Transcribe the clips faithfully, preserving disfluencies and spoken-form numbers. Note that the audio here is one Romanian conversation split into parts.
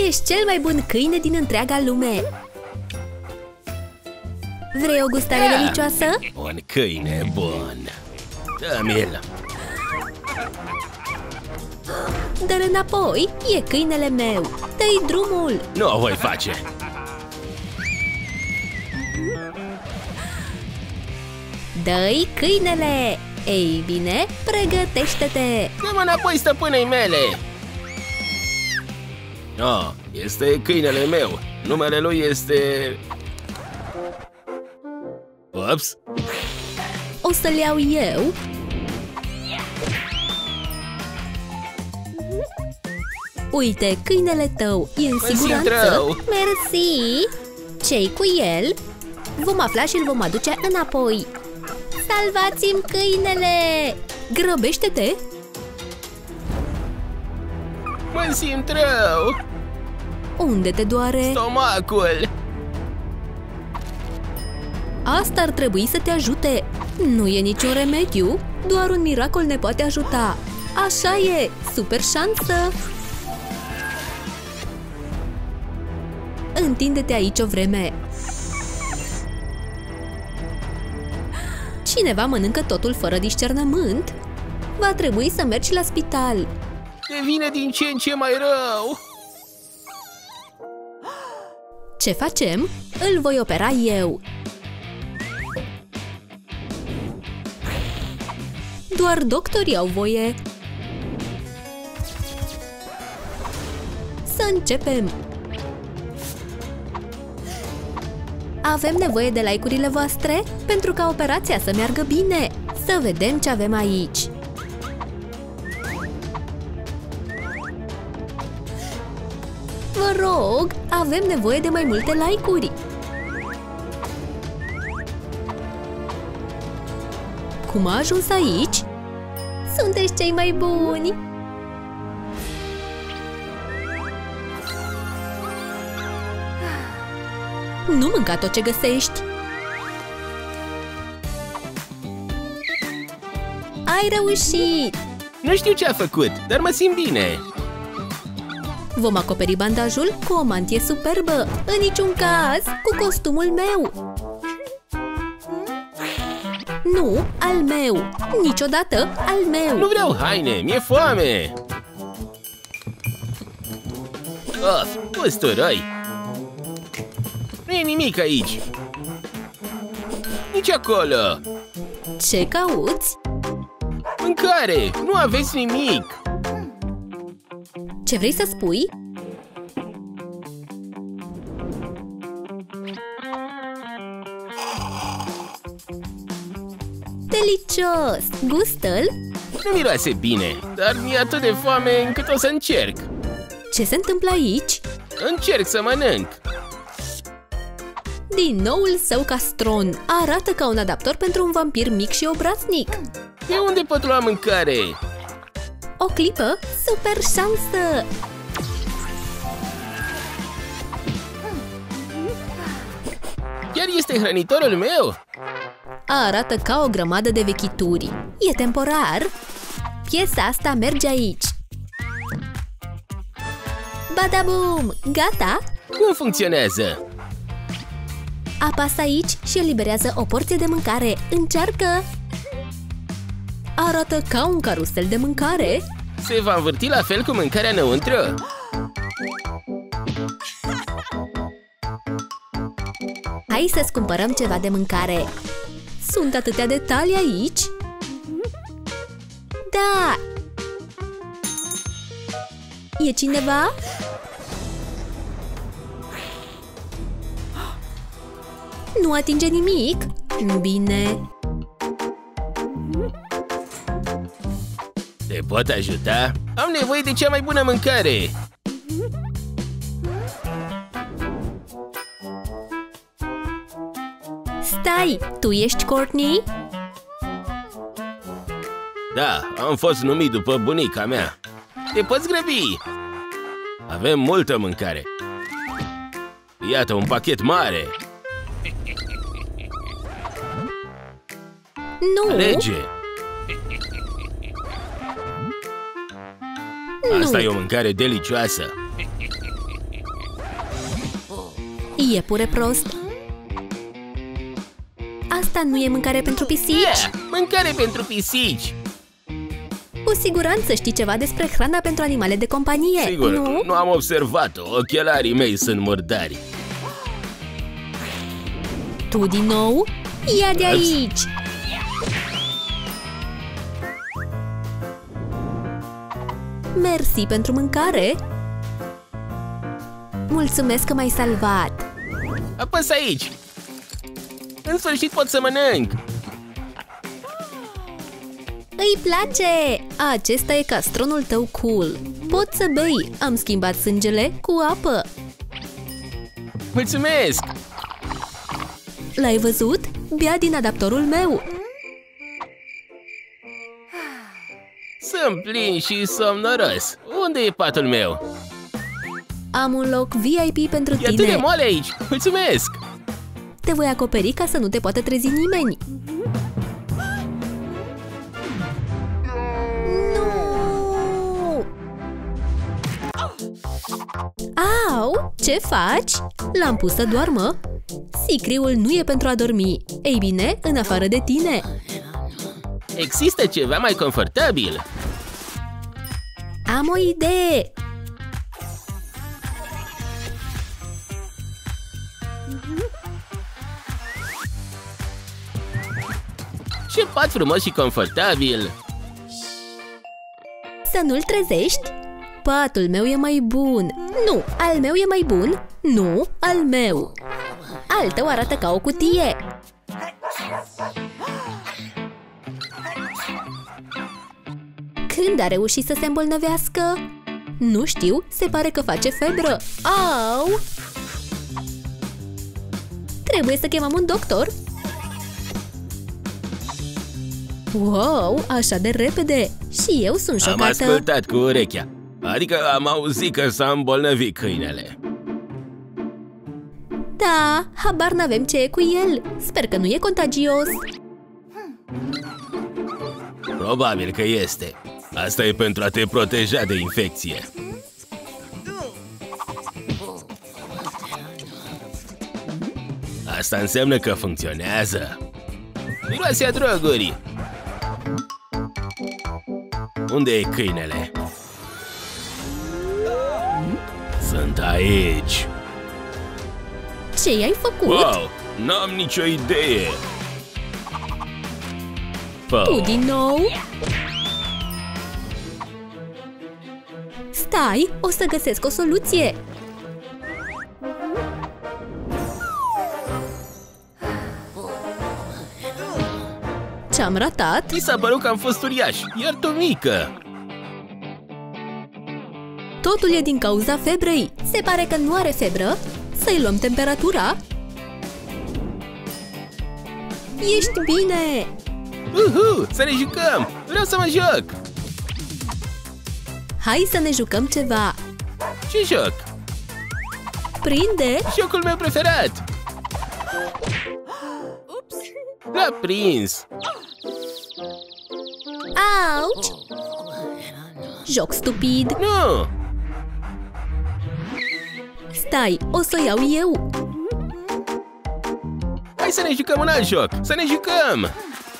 Ești cel mai bun câine din întreaga lume! Vrei o gustare Yeah. delicioasă? Un câine bun. Dă-mi-l. Dă-l înapoi, e câinele meu! Dă-i drumul! Nu o voi face. Dă-i câinele! Ei bine, pregătește-te! Dă-mă înapoi stăpânei mele. No, este câinele meu. Numele lui este... Ups. O să-l iau eu? Uite, câinele tău e în Mă simt siguranță? rău. Mersi! Ce-i cu el? Vom afla și îl vom aduce înapoi. Salvați-mi câinele! Grăbește-te! Mă simt rău. Unde te doare? Stomacul. Asta ar trebui să te ajute. Nu e niciun remediu, doar un miracol ne poate ajuta. Așa e! Super șansă! Întinde-te aici o vreme. Cineva mănâncă totul fără discernământ? Va trebui să mergi la spital. Devine din ce în ce mai rău. Ce facem? Îl voi opera eu. Doar doctorii au voie. Să începem! Avem nevoie de like-urile voastre pentru ca operația să meargă bine. Să vedem ce avem aici. Vă rog, avem nevoie de mai multe like-uri. Cum a ajuns aici? Sunteți cei mai buni! Nu mânca tot ce găsești! Ai reușit! Nu știu ce a făcut, dar mă simt bine. Vom acoperi bandajul cu o mantie superbă. În niciun caz, cu costumul meu! Nu, al meu! Niciodată al meu! Nu vreau haine, mi-e foame. Of, usturoi. Nu e nimic aici. Nici acolo. Ce cauți? Mâncare, nu aveți nimic. Ce vrei să spui? Delicios! Gustă-l? Nu miroase bine, dar mi-e atât de foame încât o să încerc. Ce se întâmplă aici? Încerc să mănânc. Din noul său castron arată ca un adaptor pentru un vampir mic și obraznic. De unde pot lua mâncare? O clipă, super șansă! Chiar este hrănitorul meu? Arată ca o grămadă de vechituri. E temporar? Piesa asta merge aici. Badabum! Gata? Cum funcționează? Apasă aici și eliberează o porție de mâncare. Încearcă! Arată ca un carusel de mâncare. Se va învârti la fel cu mâncarea înăuntru? Hai să-ți cumpărăm ceva de mâncare. Sunt atâtea detalii aici. Da! E cineva? Nu atinge nimic? Bine. Te pot ajuta? Am nevoie de cea mai bună mâncare. Stai! Tu ești Courtney? Da, am fost numit după bunica mea. Te poți grăbi? Avem multă mâncare. Iată un pachet mare. Nu! Alege! Nu. Asta e o mâncare delicioasă. Iepure prost! Asta nu e mâncare pentru pisici? Yeah, mâncare pentru pisici! Cu siguranță știi ceva despre hrana pentru animale de companie, Sigur, nu? nu am observat-o. Ochelarii mei sunt murdari. Tu din nou? Ia de aici! Mersi pentru mâncare! Mulțumesc că m-ai salvat! Apăs aici! În sfârșit pot să mănânc! Îi place! Acesta e castronul tău cool! Poți să bei! Am schimbat sângele cu apă! Mulțumesc! L-ai văzut? Bea din adaptorul meu! Sunt plin și somnoros. Unde e patul meu? Am un loc V I P pentru E atât de tine! moale aici! Mulțumesc! Te voi acoperi ca să nu te poată trezi nimeni! Nu! Au! Ce faci? L-am pus să doarmă? Sicriul nu e pentru a dormi. Ei bine, în afară de tine. Există ceva mai confortabil? Am o idee! Ce pat frumos și confortabil! Să nu-l trezești? Patul meu e mai bun. Nu, al meu e mai bun. Nu, al meu. Al tău arată ca o cutie. Când a reușit să se îmbolnăvească? Nu știu, se pare că face febră. Au! Trebuie să chemăm un doctor. Wow, așa de repede! Și eu sunt șocată. Am ascultat cu urechea. Adică am auzit că s-a îmbolnăvit câinele. Da, habar n-avem ce e cu el. Sper că nu e contagios. Probabil că este. Asta e pentru a te proteja de infecție. Asta înseamnă că funcționează. Miroase a droguri. Unde e câinele? Sunt aici. Ce i-ai făcut? Wow, n-am nicio idee. Tu Pău. din nou? Stai, o să găsesc o soluție. Ce-am ratat? Mi s-a părut că am fost uriaș, iar tu mică. Totul e din cauza febrei. Se pare că nu are febră. Să-i luăm temperatura. Ești bine! Uhu, să ne jucăm! Vreau să mă joc! Hai să ne jucăm ceva. Ce joc? Prinde! Jocul meu preferat! L-a prins! Auci! Joc stupid! Nu! Stai, o să iau eu! Hai să ne jucăm un alt joc! Să ne jucăm!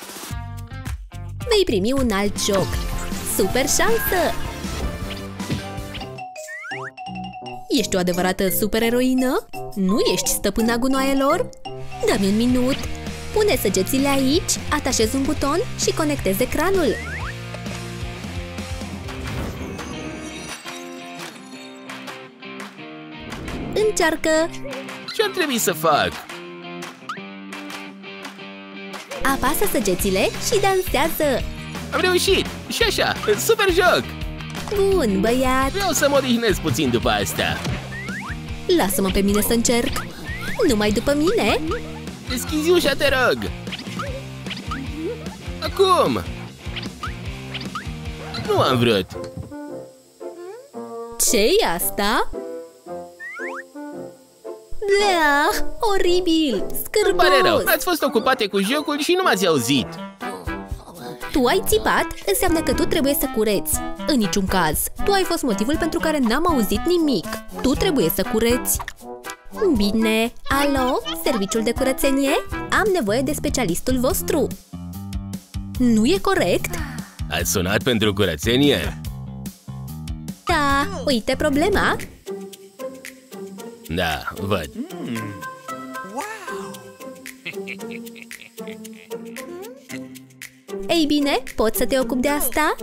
Vei primi un alt joc! Super șansă! Ești o adevărată supereroină? Nu ești stăpâna gunoaielor? Dă-mi un minut! Pune săgețile aici, atașezi un buton și conectezi ecranul. Încearcă! Ce ar trebui să fac? Apasă săgețile și dansează! Am reușit! Și așa! Super joc! Bun, băiat! Vreau să mă odihnesc puțin după asta. Lasă-mă pe mine să încerc! Numai după mine? Deschizi ușa, te rog! Acum! Nu am vrut! Ce-i asta? Bleh, oribil! Îmi pare rău, Scârbos! ați fost ocupate cu jocul și nu m-ați auzit. Tu ai țipat? Înseamnă că tu trebuie să cureți. În niciun caz. Tu ai fost motivul pentru care n-am auzit nimic. Tu trebuie să cureți. Bine, alo, serviciul de curățenie? Am nevoie de specialistul vostru. Nu e corect? Ați sunat pentru curățenie? Da, uite problema. Da, văd. Ei bine, poți să te ocupi de asta?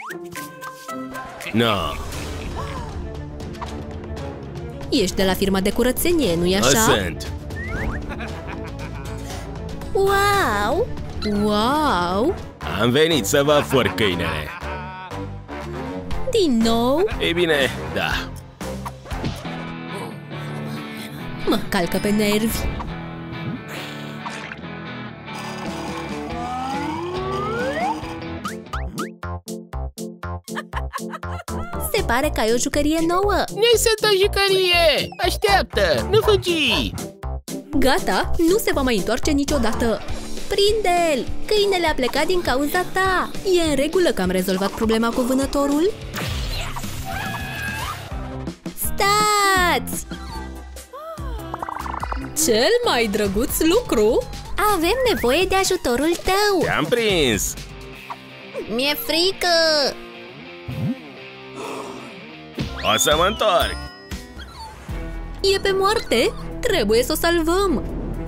No. Ești de la firma de curățenie, nu-i așa? O sunt. Wow! Wow! Am venit să vă fur câinele. Din nou? Ei bine, da. Mă calcă pe nervi. Se pare că ai o jucărie nouă. Nu sunt o jucărie! Așteaptă! Nu fugi! Gata, nu se va mai întoarce niciodată. Prinde-l! Câinele a plecat din cauza ta. E în regulă că am rezolvat problema cu vânătorul? Stați! Cel mai drăguț lucru? Avem nevoie de ajutorul tău. Te-am prins! Mi-e frică. O să mă întorc! E pe moarte? Trebuie să o salvăm.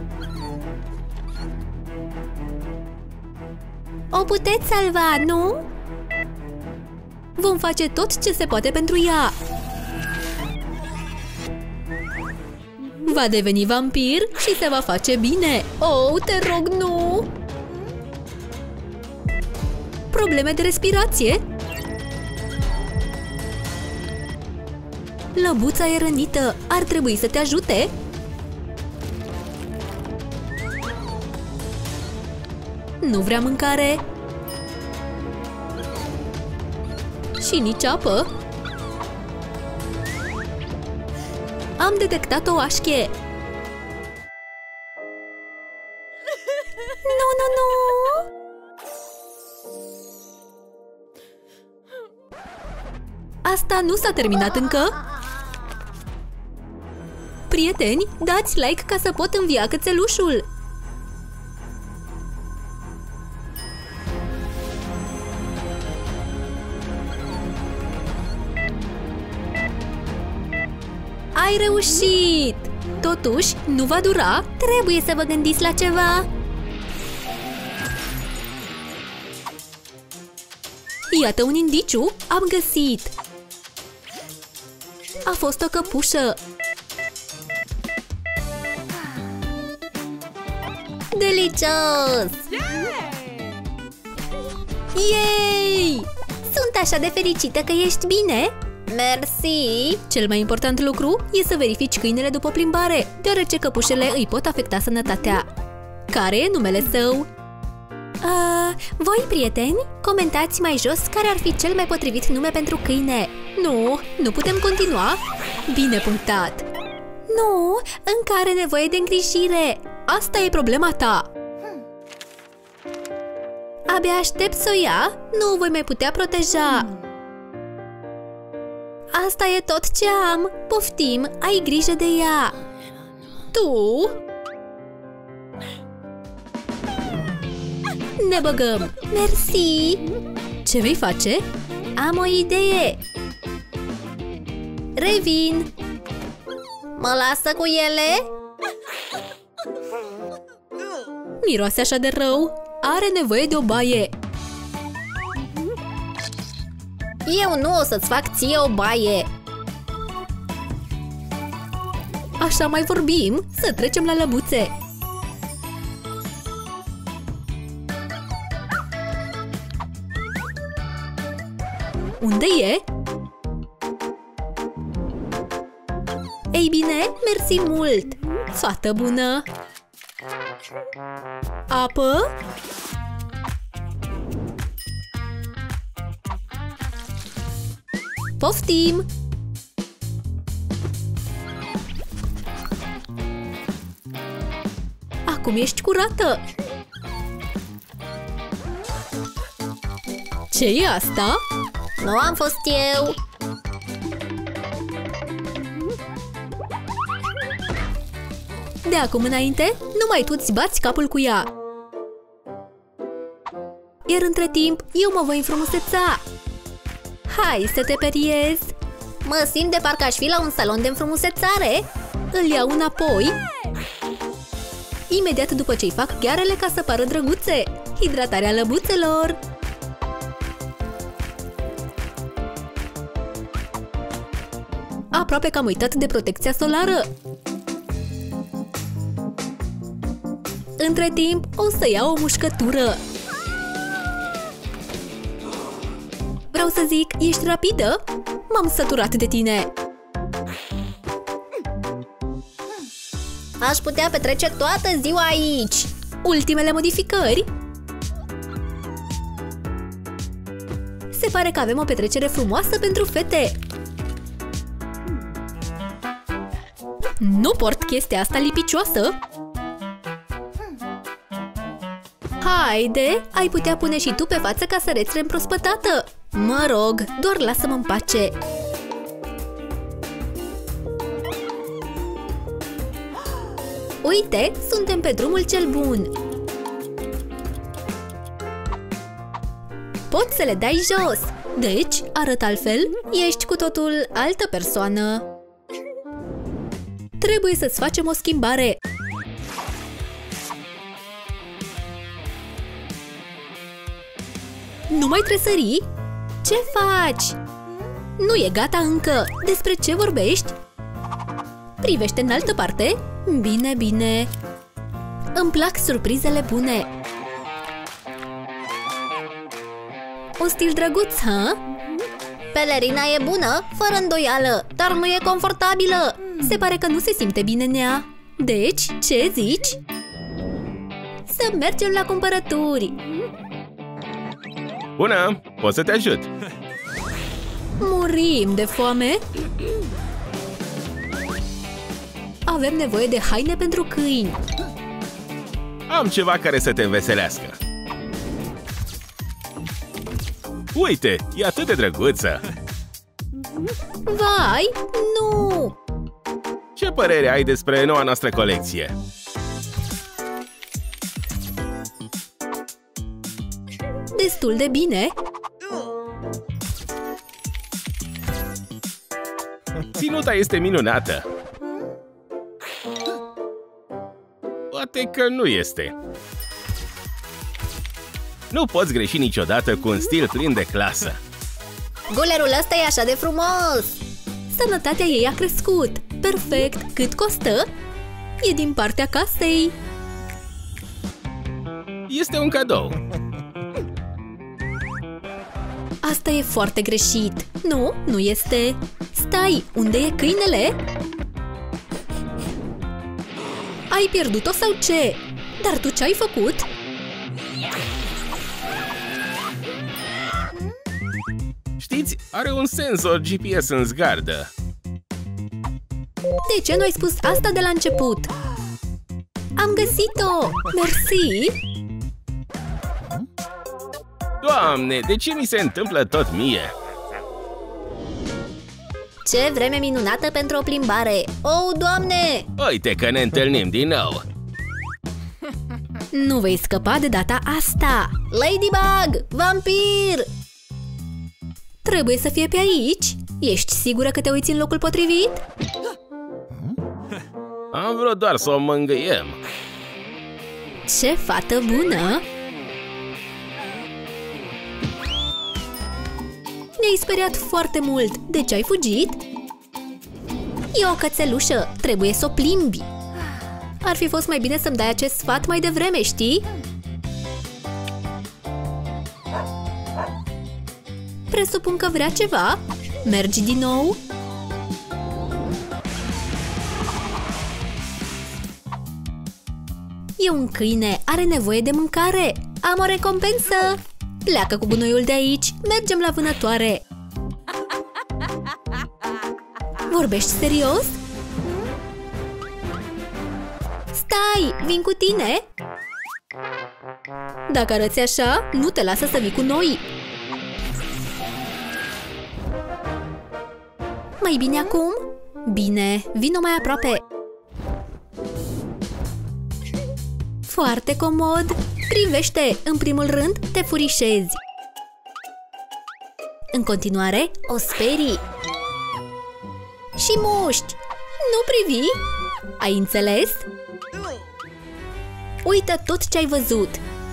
O puteți salva, nu? Vom face tot ce se poate pentru ea. Va deveni vampir și se va face bine. Oh, te rog, nu! Probleme de respirație? Lăbuța e rănită. Ar trebui să te ajute? Nu vrea mâncare. Și nici apă. Am detectat o așchie. Nu, nu, nu! Asta nu s-a terminat încă. Prieteni, dați like ca să pot învia cățelușul. Ai reușit! Totuși, nu va dura. Trebuie să vă gândiți la ceva. Iată un indiciu. Am găsit. A fost o căpușă. Delicios! Yay! Sunt așa de fericită că ești bine! Mersi! Cel mai important lucru e să verifici câinele după plimbare, deoarece căpușele îi pot afecta sănătatea. Care e numele său? Uh, voi, prieteni, comentați mai jos care ar fi cel mai potrivit nume pentru câine. Nu, nu putem continua? Bine punctat! Nu, încă are nevoie de îngrijire. Asta e problema ta. Abia aștept să o ia, nu o voi mai putea proteja. Asta e tot ce am. Poftim, ai grijă de ea. Tu? Ne băgăm. Mersi. Ce vei face? Am o idee. Revin. Mă lasă cu ele? Miroase așa de rău. Are nevoie de o baie. Eu nu o să-ți fac ție o baie. Așa mai vorbim, să trecem la lăbuțe. Unde e? Ei bine, mersi mult! Fată bună! Apă? Poftim! Acum ești curată! Ce e asta? Nu am fost eu! De acum înainte, numai tu îți bați capul cu ea. Iar între timp, eu mă voi înfrumuseța. Hai să te periezi. Mă simt de parcă aș fi la un salon de înfrumusețare. Îl iau înapoi. Imediat după ce îi fac ghearele ca să pară drăguțe. Hidratarea lăbuțelor. Aproape că am uitat de protecția solară. Între timp, o să iau o mușcătură. Vreau să zic, ești rapidă? M-am săturat de tine. Aș putea petrece toată ziua aici. Ultimele modificări. Se pare că avem o petrecere frumoasă pentru fete. Nu port chestia asta lipicioasă. Haide, ai putea pune și tu pe față ca să reți reîmprospătată. Mă rog, doar lasă-mă în pace. Uite, suntem pe drumul cel bun. Poți să le dai jos. Deci, arăt altfel, ești cu totul altă persoană. Trebuie să-ți facem o schimbare. Nu mai tresări? Ce faci? Nu e gata încă. Despre ce vorbești? Privește în altă parte? Bine, bine. Îmi plac surprizele bune. Un stil drăguț, ha? Pelerina e bună, fără îndoială, dar nu e confortabilă. Se pare că nu se simte bine în ea. Deci, ce zici? Să mergem la cumpărături. Bună! Pot să te ajut? Murim de foame. Avem nevoie de haine pentru câini. Am ceva care să te înveselească. Uite, e atât de drăguță. Vai, nu! Ce părere ai despre noua noastră colecție? Destul de bine. Ținuta este minunată. Poate că nu este. Nu poți greși niciodată cu un stil plin de clasă. Gulerul ăsta e așa de frumos! Sănătatea ei a crescut. Perfect! Cât costă? E din partea casei. Este un cadou. Asta e foarte greșit. Nu, nu este. Stai, unde e câinele? Ai pierdut-o sau ce? Dar tu ce ai făcut? Știți, are un senzor G P S în zgardă. De ce nu ai spus asta de la început? Am găsit-o! Mersi! Doamne, de ce mi se întâmplă tot mie? Ce vreme minunată pentru o plimbare! Oh, Doamne! Uite că ne întâlnim din nou! Nu vei scăpa de data asta! Ladybug! Vampir! Trebuie să fie pe aici? Ești sigură că te uiți în locul potrivit? Am vrut doar să o mângâiem. Ce fată bună! Ne-ai speriat foarte mult. De ce ai fugit? E o cățelușă. Trebuie să o plimbi. Ar fi fost mai bine să-mi dai acest sfat mai devreme, știi? Presupun că vrea ceva. Mergi din nou? E un câine. Are nevoie de mâncare. Am o recompensă. Pleacă cu gunoiul de aici. Mergem la vânătoare. Vorbești serios? Stai! Vin cu tine? Dacă arăți așa, nu te lasă să vii cu noi. Mai bine acum? Bine, vino mai aproape. Foarte comod! Privește! În primul rând, te furișezi. În continuare, o sperii. Și muști! Nu privi! Ai înțeles? Uită tot ce ai văzut!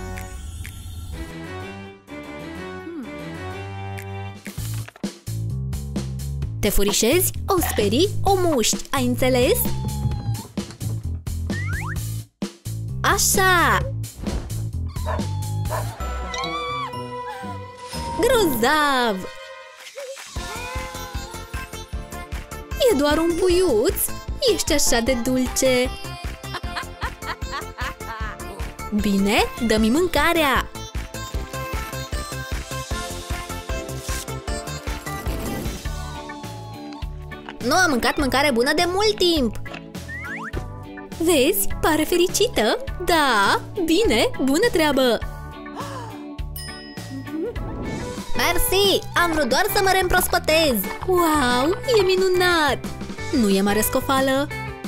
Te furișezi, o sperii, o muști. Ai înțeles? Așa! Grozav! E doar un puiuț? Ești așa de dulce! Bine, dă-mi mâncarea! Nu am mâncat mâncare bună de mult timp! Vezi? Pare fericită! Da! Bine! Bună treabă! Mersi! Am vrut doar să mă reîmprospătez! Wow! E minunat! Nu e mare scofală?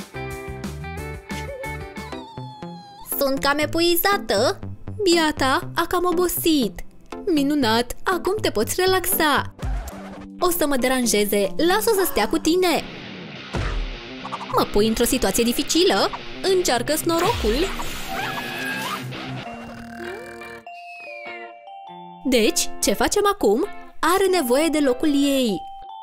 Sunt cam epuizată! Biata a cam obosit! Minunat! Acum te poți relaxa! O să mă deranjeze! Lasă-o să stea cu tine! Mă pui într-o situație dificilă? Încearcă-ți norocul! Deci, ce facem acum? Are nevoie de locul ei!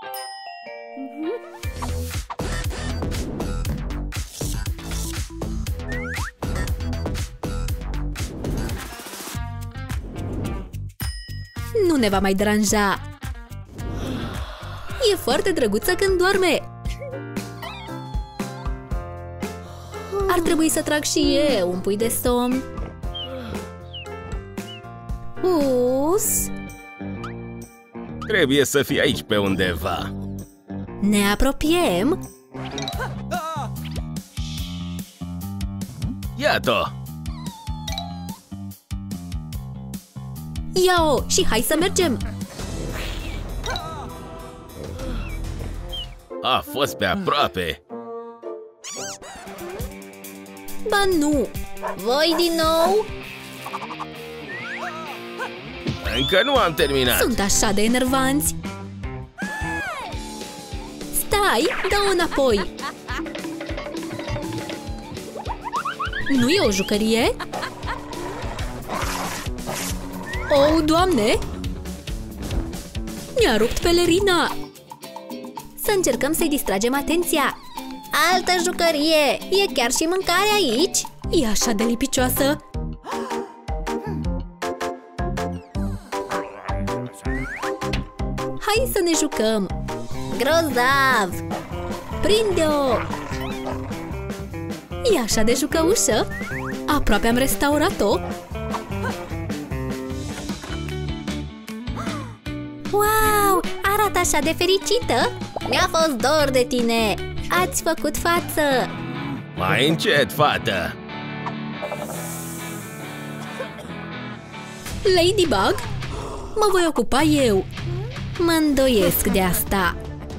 Nu ne va mai deranja! E foarte drăguță când doarme! Ar trebui să trag și eu un pui de somn. Us! Trebuie să fii aici pe undeva. Ne apropiem? Iată-o! Ia-o și hai să mergem! A fost pe aproape! Ba nu! Voi din nou? Încă nu am terminat! Sunt așa de enervanți! Stai! Dă-o înapoi! Nu e o jucărie? Oh, Doamne! Mi-a rupt pelerina! Să încercăm să-i distragem atenția! Altă jucărie! E chiar și mâncare aici? E așa de lipicioasă! Hai să ne jucăm! Grozav! Prinde-o! E așa de jucăușă! Aproape am restaurat-o! Wow! Arată așa de fericită! Mi-a fost dor de tine! Ați făcut față! Mai încet, fată! Ladybug? Mă voi ocupa eu! Mă îndoiesc de asta!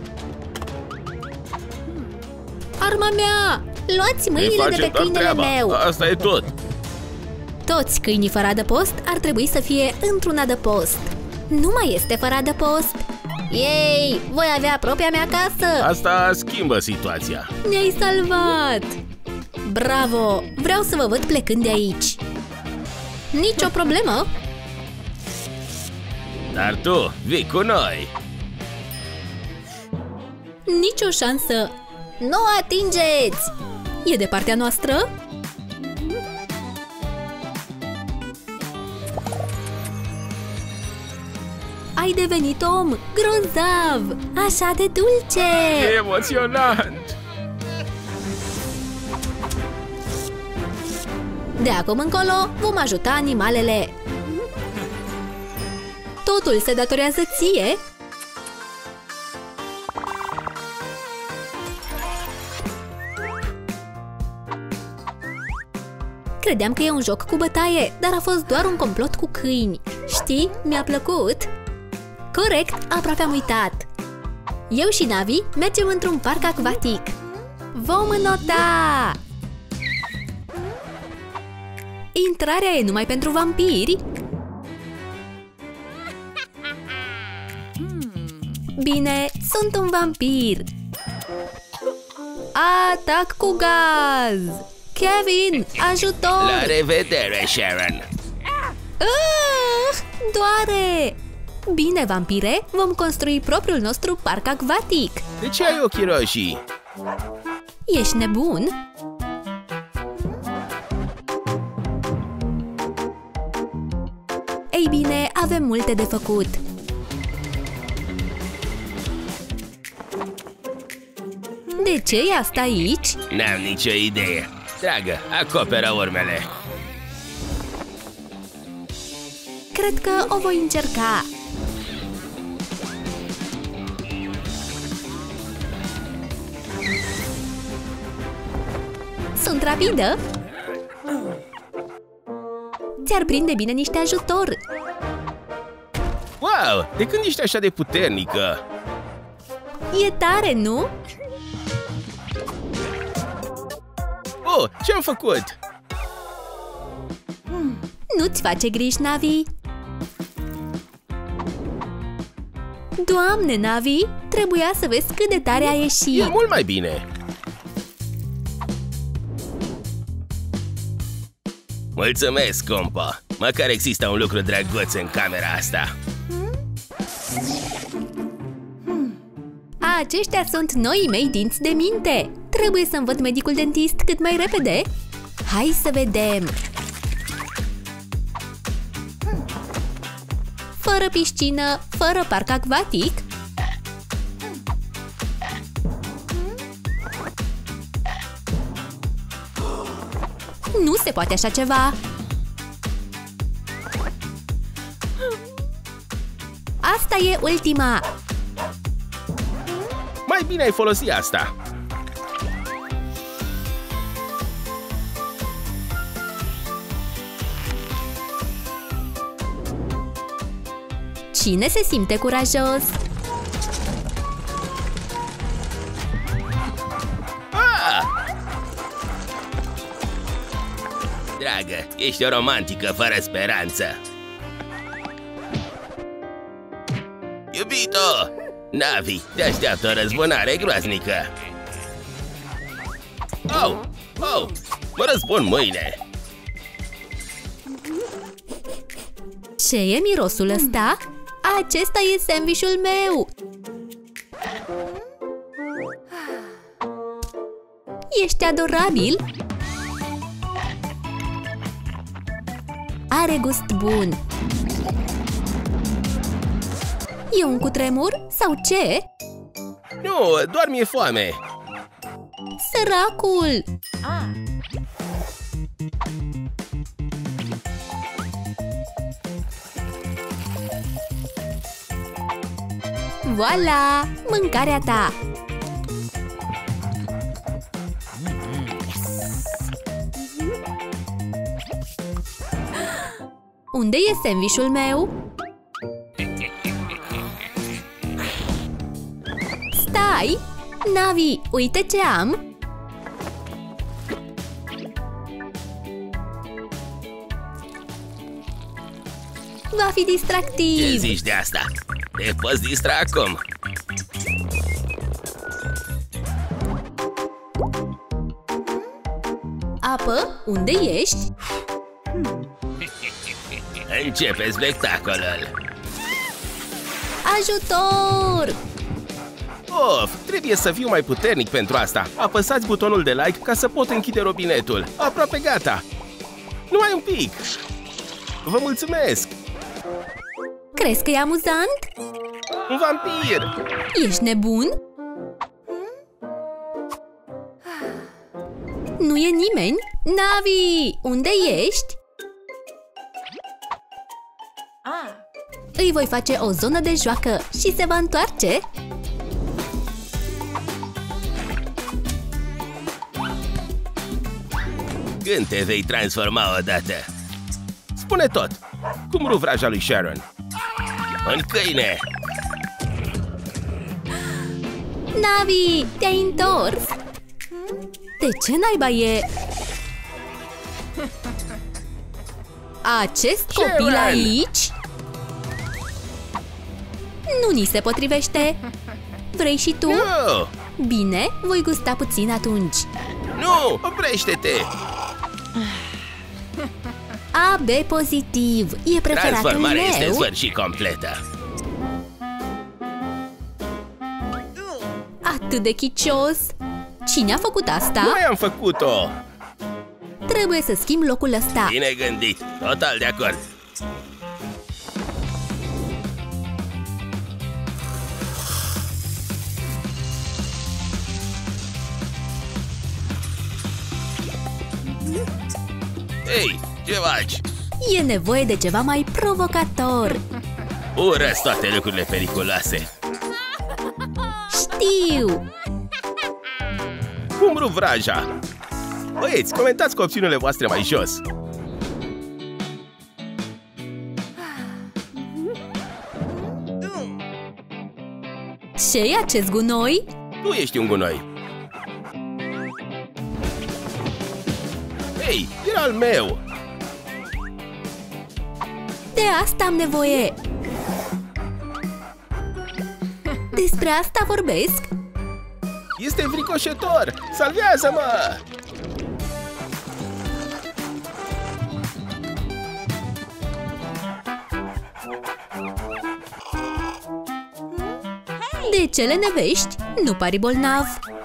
Arma mea! Luați mâinile de pe câinele treaba. meu! Asta e tot! Toți câinii fără adăpost ar trebui să fie într-un adăpost! Nu mai este fără adăpost! Ei! Voi avea propria mea casă! Asta schimbă situația! Ne-ai salvat! Bravo! Vreau să vă văd plecând de aici! Nici o problemă! Dar tu, vii cu noi! Nici o șansă! Nu atingeți! E de partea noastră? Ai devenit om! Grozav! Așa de dulce! E emoționant! De acum încolo vom ajuta animalele! Totul se datorează ție! Credeam că e un joc cu bătaie, dar a fost doar un complot cu câini. Știi, mi-a plăcut! Corect, aproape am uitat! Eu și Navi mergem într-un parc acvatic. Vom înota! Intrarea e numai pentru vampiri? Bine, sunt un vampir. Atac cu gaz! Kevin, ajutor! La revedere, Sharon! Ah, doare! Bine, vampire, vom construi propriul nostru parc acvatic. De ce ai ochii roșii? Ești nebun? Ei bine, avem multe de făcut. De ce e asta aici? N-am nicio idee. Dragă, acoperă urmele. Cred că o voi încerca. Sunt rapidă? Ți-ar prinde bine niște ajutor. Wow! De când ești așa de puternică? E tare, nu? Oh, ce-am făcut? Nu-ți face griji, Navi? Doamne, Navi, trebuia să vezi cât de tare a ieșit. E mult mai bine. Mulțumesc, compa. Măcar există un lucru drăguț în camera asta. Aceștia sunt noii mei dinți de minte. Trebuie să-mi văd medicul dentist cât mai repede. Hai să vedem. Fără piscină, fără parc acvatic. Nu se poate așa ceva. Asta e ultima. Mai bine ai folosit asta. Cine se simte curajos? Ah! Dragă, ești o romantică fără speranță. Iubito! Navi, te așteaptă o răzbunare groaznică. Oh! Oh! Mă răzbun mâine! Ce e mirosul ăsta? Acesta e sandvișul meu! Ești adorabil! Are gust bun! E un cutremur sau ce? Nu, doar mi-e foame! Săracul! Voila! Mâncarea ta! Unde e sandvișul meu? Stai! Navi, uite ce am! Va fi distractiv! Ce zici de asta? Te poți distra acum! Apă, unde ești? Începe spectacolul! Ajutor! Of, trebuie să fiu mai puternic pentru asta. Apăsați butonul de like ca să pot închide robinetul. Aproape gata. Numai un pic. Vă mulțumesc. Crezi că e amuzant? Un vampir. Ești nebun? Nu e nimeni? Navi, unde ești? Îi voi face o zonă de joacă și se va întoarce. Când te vei transforma odată? Spune tot! Cum ruvraja lui Sharon? În câine! Navi, te-ai întors? De ce naiba e? Acest copil aici nu ni se potrivește. Vrei și tu? Nu! Bine, voi gusta puțin atunci. Nu! Oprește-te! A B pozitiv. E preferatul meu. Transformarea este sfârșit completă. Atât de chicios. Cine a făcut asta? Noi am făcut-o! Trebuie să schimb locul ăsta. Bine gândit! Total de acord! Ei, ce faci? E nevoie de ceva mai provocator. Urăsc toate lucrurile periculoase. Știu! Cum rup vraja? Băieți, comentați cu opțiunile voastre mai jos. Ce-i acest gunoi? Tu ești un gunoi. Ei, era al meu. De asta am nevoie. Despre asta vorbesc? Este fricoșător! Salvează-mă! De ce le nevești? Nu pari bolnav.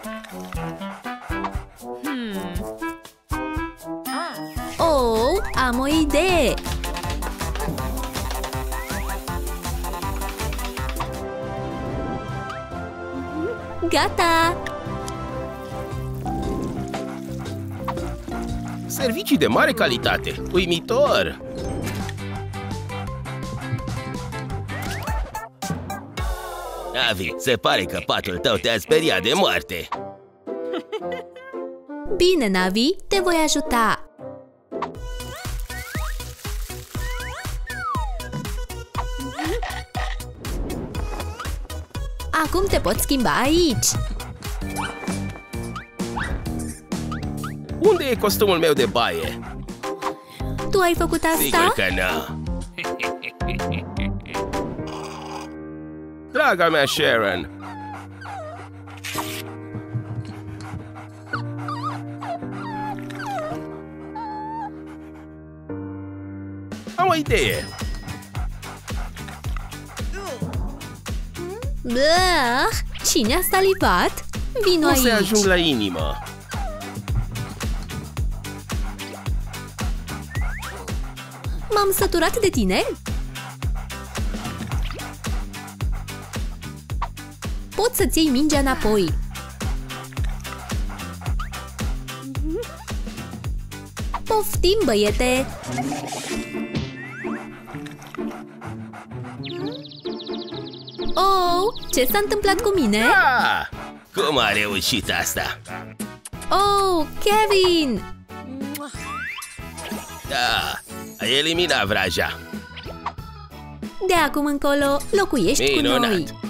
Oh, am o idee! Gata! Servicii de mare calitate! Uimitor! Avi, se pare că patul tău te-a speriat de moarte! Bine, Navi, te voi ajuta! Acum te poți schimba aici! Unde e costumul meu de baie? Tu ai făcut asta? Sigur că nu! Draga mea Sharon! Am o idee! Blah! Cine a salivat? Vino aici! O să ajung la inimă! M-am săturat de tine? Poți să-ți iei mingea înapoi. Poftim, băiete! Oh, ce s-a întâmplat cu mine? Ah! Cum a reușit asta? Oh, Kevin! Da, ai eliminat vraja. De acum încolo locuiești Minunat. cu noi.